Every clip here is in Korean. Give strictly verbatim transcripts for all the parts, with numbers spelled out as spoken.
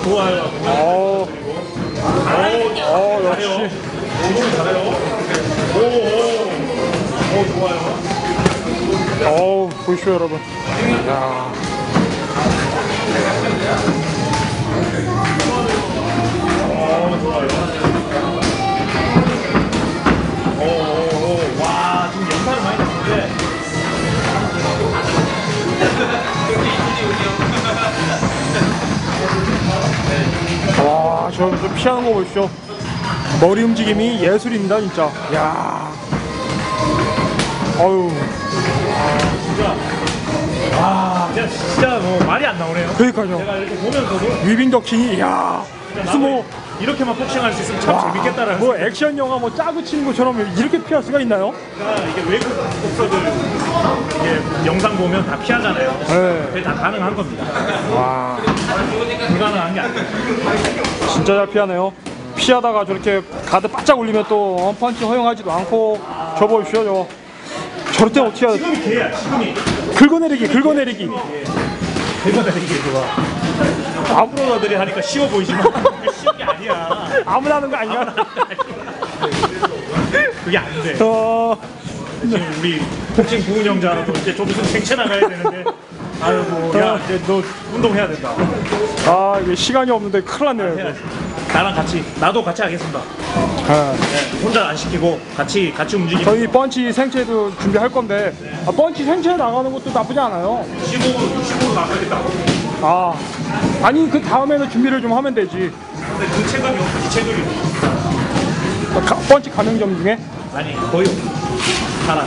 좋아요. 어, 어, 역시. 오, 잘해요. 오, 오, 오, 좋아요. 어우, 보시오 여러분. 야. 오, 좋아요. 오, 오, 오. 와, 지금 연타를 많이 났는데. 와, 저, 저 피하는 거 보십시오. 머리 움직임이 예술입니다, 진짜. 야. 어유. 진짜. 와, 진짜, 진짜 뭐 말이 안 나오네요. 그러니까요. 제가 이렇게 보면서도 위빙 더킹이, 야. 무슨 뭐, 이렇게만 복싱할 수 있으면 참 와, 재밌겠다라는. 뭐 액션 영화 뭐 짜고 치는 것처럼 이렇게 피할 수가 있나요? 그러니까 이게 외국 복서들 이게 영상 보면 다 피하잖아요. 네. 그게 다 가능한 겁니다. 와, 불가능한 게 아니에요. 진짜 잘 피하네요. 피하다가 저렇게 가드 바짝 올리면 또 원펀치 허용하지도 않고 저 보십시오. 저 저럴 때 어떻게 해야 돼? 지금이 개야, 지금이. 긁어내리기, 긁어내리기. 대박이게 좋아. 아프로더들이 하니까 쉬워 보이지만 쉬운 게 아니야. 아무나 하는 거 아니야? 그게 안 돼. 어, 지금 우리 복싱 부운영자라도 이제 좀 있으면 생체 나가야 되는데. 아이고, 야, 이제 너 운동해야 된다. 아, 이게 시간이 없는데 큰일 났네요. 해야지. 나랑 같이, 나도 같이 하겠습니다. 네. 네, 혼자 안 시키고 같이 같이 움직이면. 저희 펀치 생체도 준비할 건데 아, 펀치 생체 나가는 것도 나쁘지 않아요. 십오, 육십오로 나가겠다고. 아, 아니 그 다음에는 준비를 좀 하면 되지. 근데 그 체급이 없어, 이 체급이. 가, 펀치 가맹점 중에 아니, 거의 없어. 잘안 돼.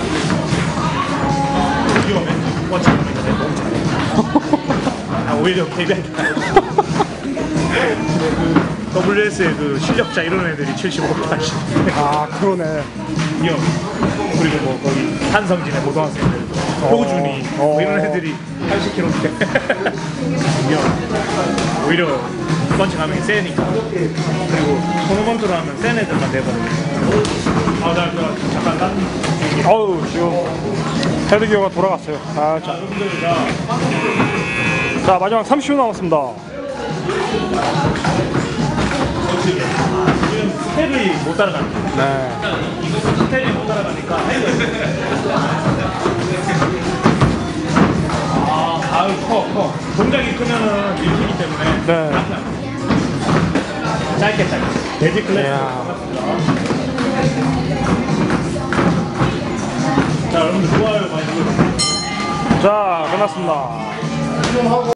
위험해. 뻗치 하면 이제 너무 잘해. 아, 오히려 데뷔한다. 근데 그 더블유에스의 그 실력자 이런 애들이 칠십오, 팔십. 아, 그러네. 위험. 그리고 뭐 거기 한성진의 고등학생들, 호준이 뭐 이런 애들이 팔십 킬로그램인데 위험. 오히려 펀치 가면 세니까. 그리고 토너먼트로 하면 센 애들만 내버리고. 아, 나 그 잠깐 딴 얘기. 어우, 지금 헤드기어가 돌아갔어요. 아, 자. 자, 마지막 삼십 초 남았습니다. 지금 스텝이 못 따라가니까. 네. 스텝이 못 따라가니까. 아, 아유, 커, 커. 동작이 크면은 밀리기 때문에. 네. 짧게 짧게. 돼지 클래스. 이야. 자, 여러분들 좋아요 많이 눌러주세요. 자, 끝났습니다.